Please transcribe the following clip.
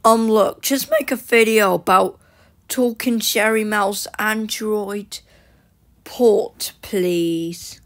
Look, just make a video about Talking Cherry Mouse Android port, please.